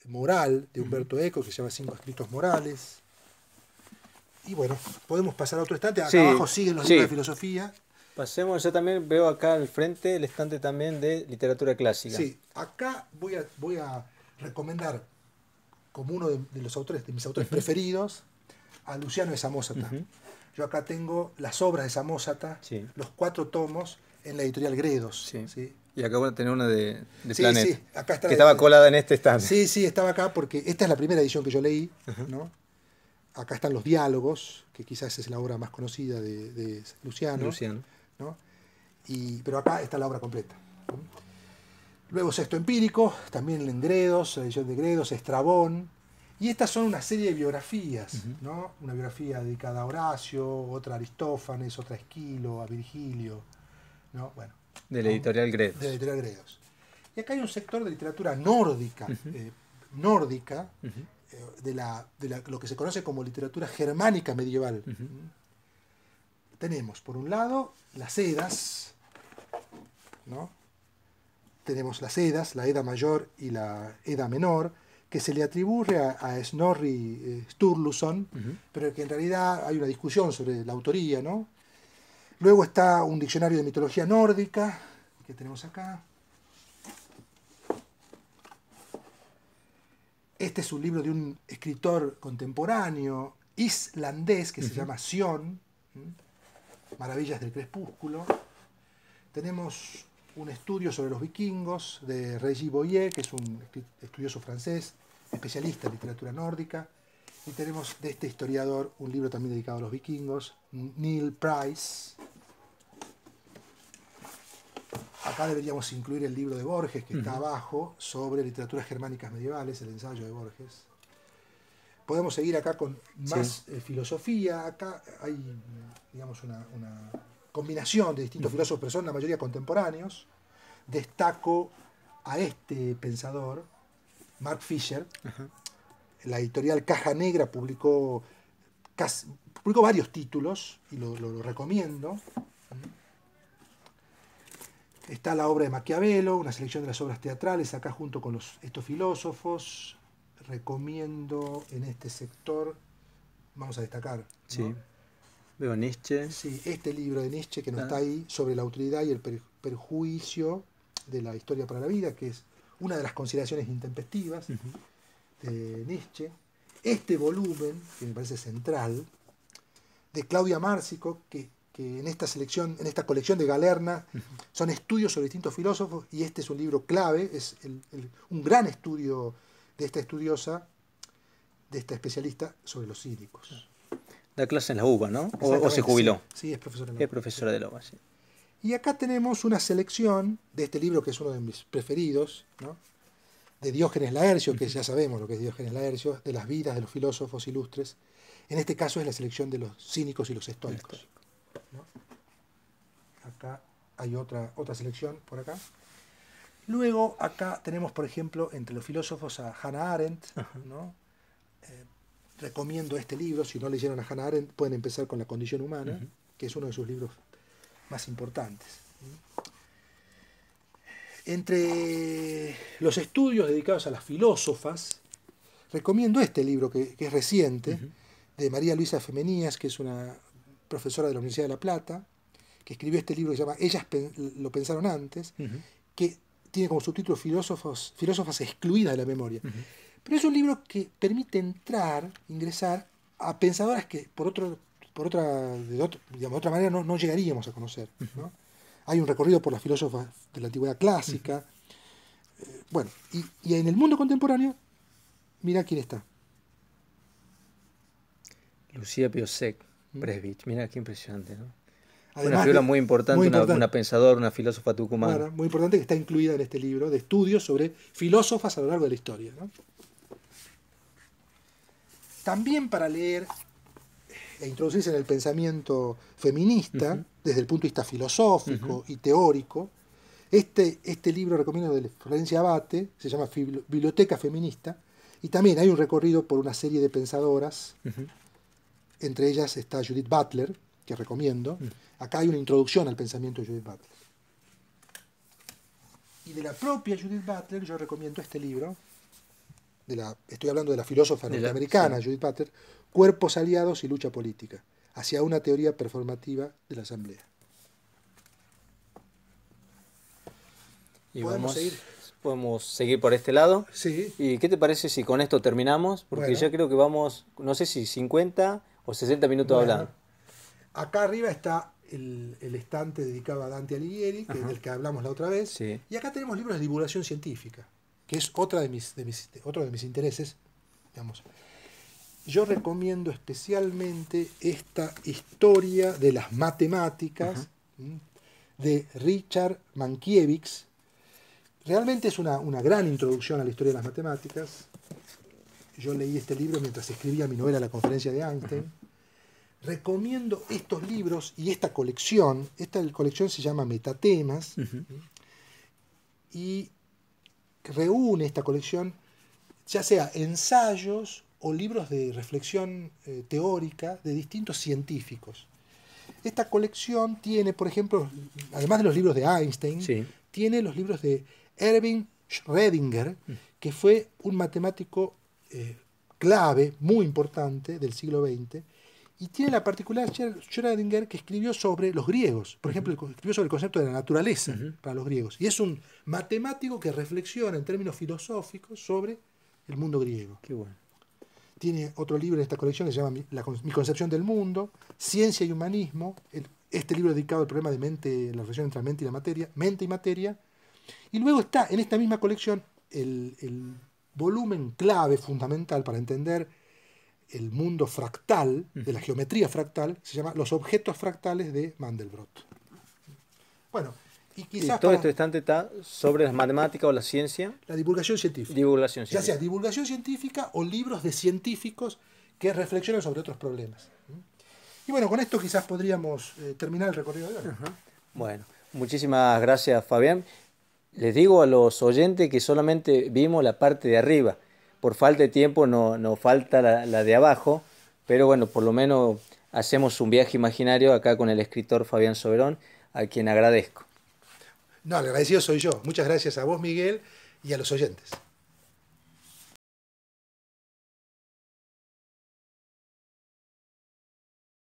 moral de Umberto Eco, que se llama 5 escritos morales. Y bueno, podemos pasar a otro estante. Acá abajo siguen los libros de filosofía. Pasemos, yo también veo acá al frente el estante también de literatura clásica. Sí, acá voy a recomendar como uno de mis autores preferidos a Luciano de Samosata. Yo acá tengo las obras de Samosata, los 4 tomos en la editorial Gredos. ¿Sí? Y acá voy a tener una de Planeta, sí, acá está que estaba colada en este estante. Sí, sí, estaba acá porque esta es la primera edición que yo leí, ¿no? Acá están los diálogos, que quizás es la obra más conocida de Luciano. ¿No? Pero acá está la obra completa. Luego Sexto Empírico, también en Gredos, la edición de Gredos, Estrabón. Y estas son una serie de biografías, ¿no? Una biografía dedicada a Horacio, otra a Aristófanes, otra a Esquilo, a Virgilio, ¿no? Bueno, de la editorial Gredos. De la editorial Gredos. Y acá hay un sector de literatura nórdica, de lo que se conoce como literatura germánica medieval. Tenemos, por un lado, las Edas, ¿no? Tenemos las Edas, la Edda Mayor y la Edda Menor, que se le atribuye a Snorri Sturluson, pero que en realidad hay una discusión sobre la autoría, ¿no? Luego está un diccionario de mitología nórdica, que tenemos acá. Este es un libro de un escritor contemporáneo islandés que se llama Sion, Maravillas del Crepúsculo. Tenemos un estudio sobre los vikingos de Regis Boyer, que es un estudioso francés, especialista en literatura nórdica. Y tenemos de este historiador un libro también dedicado a los vikingos, Neil Price. Acá deberíamos incluir el libro de Borges, que está abajo, sobre literaturas germánicas medievales, el ensayo de Borges. Podemos seguir acá con más filosofía. Acá hay, digamos, una combinación de distintos filósofos, pero son la mayoría contemporáneos. Destaco a este pensador, Mark Fisher. La editorial Caja Negra publicó varios títulos y lo recomiendo. Está la obra de Maquiavelo, una selección de las obras teatrales, acá junto con estos filósofos. Recomiendo en este sector, vamos a destacar, ¿no? Veo Nietzsche. Sí, este libro de Nietzsche que no está ahí, sobre la utilidad y el perjuicio de la historia para la vida, que es una de las consideraciones intempestivas de Nietzsche. Este volumen, que me parece central, de Claudia Márcico, que en esta selección, en esta colección de Galerna, son estudios sobre distintos filósofos, y este es un libro clave, es un gran estudio de esta estudiosa, de esta especialista sobre los cínicos. Da clase en la UBA, ¿no? ¿O se jubiló? Sí, es profesora de la UBA. Es profesora de la UBA, sí. Y acá tenemos una selección de este libro, que es uno de mis preferidos, ¿no? De Diógenes Laercio, que ya sabemos lo que es Diógenes Laercio, de las vidas de los filósofos ilustres. En este caso es la selección de los cínicos y los estoicos, ¿no? Acá hay otra selección por acá. Luego acá tenemos, por ejemplo, entre los filósofos a Hannah Arendt, ¿no? Recomiendo este libro. Si no leyeron a Hannah Arendt, pueden empezar con La condición humana, que es uno de sus libros más importantes. Entre los estudios dedicados a las filósofas, recomiendo este libro que es reciente, de María Luisa Femenías, que es una profesora de la Universidad de La Plata, que escribió este libro que se llama Ellas lo pensaron antes, que tiene como subtítulo Filósofas excluidas de la memoria. Pero es un libro que permite ingresar a pensadoras que de otra manera no llegaríamos a conocer, ¿no? Hay un recorrido por las filósofas de la antigüedad clásica. Bueno, y en el mundo contemporáneo, mira quién está. Lucía Piosek, Presbich. Mira qué impresionante, ¿no? Además, una figura muy importante, una pensadora, una filósofa tucumana. Claro, muy importante, que está incluida en este libro de estudios sobre filósofas a lo largo de la historia, ¿no? También para leer e introducirse en el pensamiento feminista, desde el punto de vista filosófico y teórico, este libro recomiendo de Florencia Abate, se llama Biblioteca Feminista, y también hay un recorrido por una serie de pensadoras, entre ellas está Judith Butler, que recomiendo. Acá hay una introducción al pensamiento de Judith Butler. Y de la propia Judith Butler yo recomiendo este libro, estoy hablando de la filósofa norteamericana, Judith Butler, Cuerpos aliados y lucha política, hacia una teoría performativa de la asamblea. Y podemos seguir por este lado. Sí. ¿Y qué te parece si con esto terminamos? Porque ya creo que vamos, no sé si 50 o 60 minutos hablando. Acá arriba está el estante dedicado a Dante Alighieri, del que hablamos la otra vez. Sí. Y acá tenemos libros de divulgación científica, que es otro de mis intereses. Digamos. Yo recomiendo especialmente esta historia de las matemáticas de Richard Mankiewicz. Realmente es una gran introducción a la historia de las matemáticas. Yo leí este libro mientras escribía mi novela La conferencia de Einstein. Recomiendo estos libros y esta colección. Esta colección se llama Metatemas. Y reúne esta colección ya sea ensayos o libros de reflexión teórica de distintos científicos. Esta colección tiene, por ejemplo, además de los libros de Einstein, tiene los libros de Erwin Schrödinger, que fue un matemático clave, muy importante del siglo XX, y tiene la particularidad Schrödinger que escribió sobre los griegos. Por ejemplo, escribió sobre el concepto de la naturaleza para los griegos. Y es un matemático que reflexiona en términos filosóficos sobre el mundo griego. Qué bueno. Tiene otro libro en esta colección que se llama Mi concepción del mundo, Ciencia y humanismo, este libro dedicado al problema de la relación entre la mente y la materia, mente y materia. Y luego está en esta misma colección el volumen clave, fundamental para entender el mundo fractal, de la geometría fractal, se llama Los objetos fractales de Mandelbrot. Bueno, y quizás todo este estante está sobre las matemáticas o la ciencia. La divulgación científica. Divulgación científica. Ya sea divulgación científica o libros de científicos que reflexionan sobre otros problemas. Y bueno, con esto quizás podríamos terminar el recorrido de hoy. Bueno, muchísimas gracias, Fabián. Les digo a los oyentes que solamente vimos la parte de arriba. Por falta de tiempo nos falta la de abajo, pero bueno, por lo menos hacemos un viaje imaginario acá con el escritor Fabián Soberón, a quien agradezco. No, el agradecido soy yo. Muchas gracias a vos, Miguel, y a los oyentes.